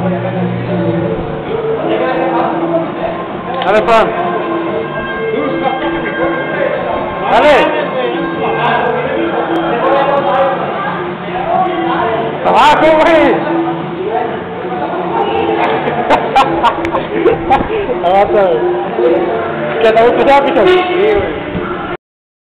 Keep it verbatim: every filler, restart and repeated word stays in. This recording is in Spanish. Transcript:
Dale, Fran. Dale. Abajo, güey. Abajo. ¿Qué tal? ¿Qué tal? Sí, güey.